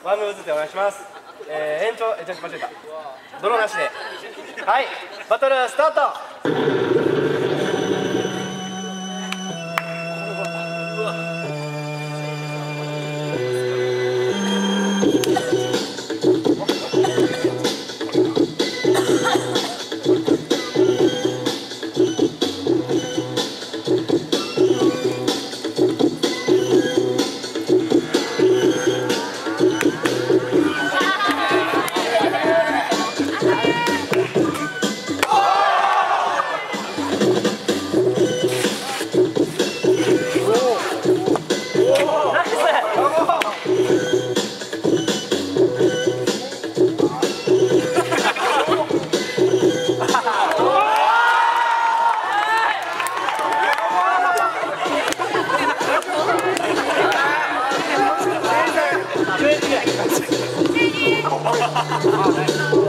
ワンムーズでお願いします。延長しましょうか。泥なしで。はい、バトルスタート。 あ